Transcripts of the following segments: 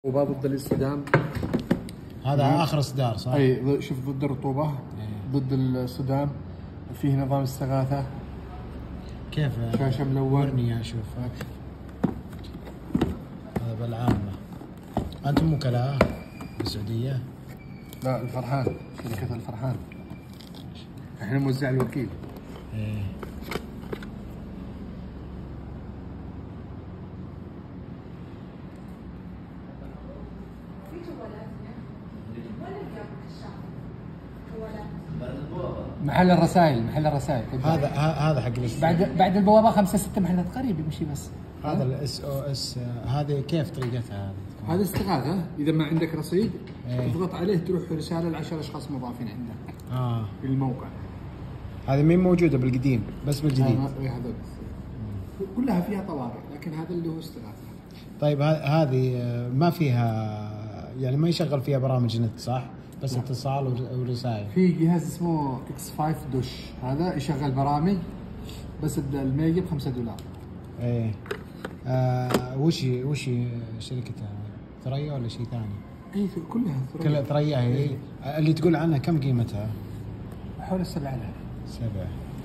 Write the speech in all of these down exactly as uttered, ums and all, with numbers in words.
رطوبة ضد الاصطدام. هذا مم. اخر اصدار صح؟ اي شوف ضد الرطوبة ايه. ضد الصدام. فيه نظام استغاثة. كيف؟ شاشة ملون. ورني اشوف. هذا بالعامة. انتم وكلاء بالسعودية؟ لا الفرحان، شركة الفرحان. احنا موزع الوكيل. ايه. محل الرسائل، محل الرسائل. هذا هذا حق الاس بعد بعد البوابه خمسة ستة محلات قريب يمشي بس. هذا الاس او اس. هذه كيف طريقتها هذه؟ هذا استغاثه، اذا ما عندك رصيد ايه. تضغط عليه تروح رساله لعشر اشخاص مضافين عندك. اه في الموقع. هذه مين موجوده بالقديم بس بالجديد؟ هذا بس. كلها فيها طوارئ لكن هذا اللي هو استغاثه. طيب هذه ما فيها يعني ما يشغل فيها برامج نت صح؟ بس لا. اتصال ورسائل. في جهاز اسمه اكس خمسة دوش، هذا يشغل برامج بس الميجا ب خمسة دولار. ايه. آه وش وش شركتها؟ ثريا ولا شيء ثاني؟ اي كلها ثريا. كلها ثريا هي. إيه. اللي تقول عنها كم قيمتها؟ حول السبعة آلاف. سبعة.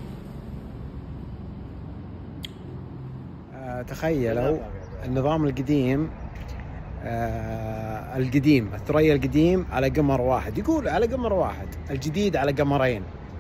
آه تخيلوا النظام القديم. آه القديم الثريا القديم على قمر واحد، يقول على قمر واحد، الجديد على قمرين.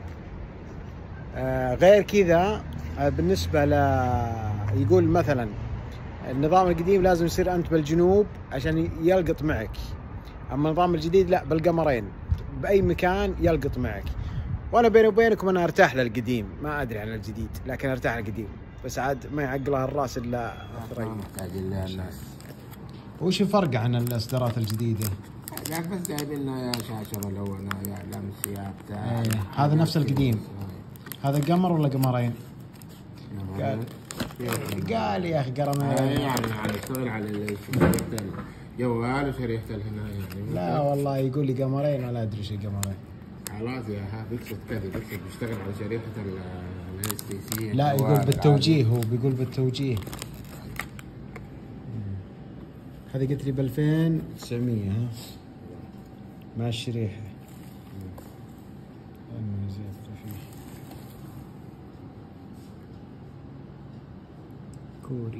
آه غير كذا آه بالنسبة ل يقول مثلا النظام القديم لازم يصير أنت بالجنوب عشان يلقط معك، أما النظام الجديد لا بالقمرين بأي مكان يلقط معك. وأنا بيني وبينكم أنا أرتاح للقديم، ما أدري عن الجديد لكن أرتاح للقديم، بس عاد ما يعقلها الراس إلا الثريا. محتاج إلا الناس. وش الفرق عن الإصدارات الجديدة؟ لا بس جايبين لنا يا شاشة ملونة يا لمسيات. ايه هذا نفس القديم. هذا قمر ولا قمرين؟ قال قال يا اخي قرمين. يعني يعني اشتغل على شريحة الجوال وشريحة هنا يعني. لا والله يقول لي قمرين ولا ادري ايش قمرين. خلاص يا ها بيقصد كذا، بيقصد بيشتغل على شريحة الاس تي سي. لا يقول بالتوجيه، هو بيقول بالتوجيه. هذه قلت لي ب ألفين وتسعمية ها مع الشريحة. كوري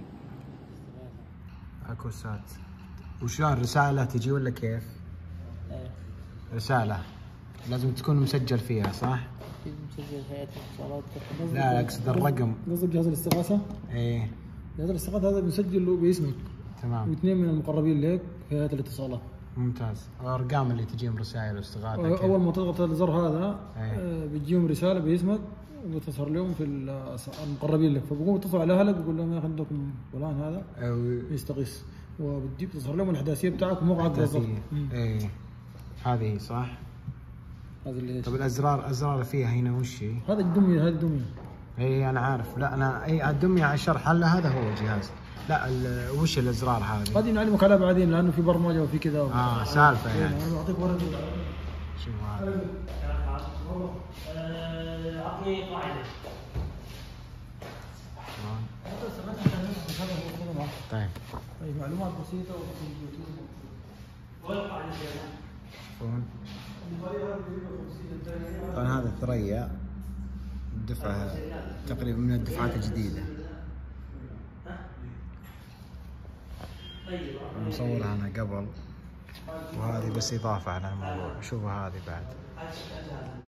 اكو سات. وشلون رسالة تجي ولا كيف؟ ايه رسالة لازم تكون مسجل فيها صح؟ اكيد مسجل هيئة الاتصالات. لا اقصد الرقم. قصدك جهاز الاستغاثة؟ ايه جهاز الاستغاثة هذا مسجل له باسمك. تمام. واثنين من المقربين لك في هيئة الاتصالات. ممتاز. الارقام اللي تجيهم رسائل واستغاثة اول ما تضغط الزر هذا ايه. بتجيهم رسالة باسمك وبتصل لهم في المقربين لك، فبقوم يتصلوا على اهلك ويقول لهم يا اخي عندكم فلان هذا أو... يستغيث، وبتجيب تظهر لهم الاحداثيه بتاعك وموقعك بالضبط. ايه هذه صح. هذه اللي طب الازرار ازرار فيها هنا وش هي؟ هذا الدميه، هذه الدميه. اي انا عارف. لا انا اي الدميه على الشرح هلا هذا هو الجهاز. لا وش الازرار هذه؟ هذه نعلمك عليها بعدين لانه في برمجه وفي كذا. اه سالفه يعني. انا بعطيك ورقه. شوف هذا. اعطني قاعده. طيب. اي معلومات بسيطه وين قاعده؟ فون. طبعا هذا ثريا دفعه تقريبا من الدفعات الجديده. مصورها انا قبل وهذه بس اضافه على الموضوع. شوفوا هذه بعد.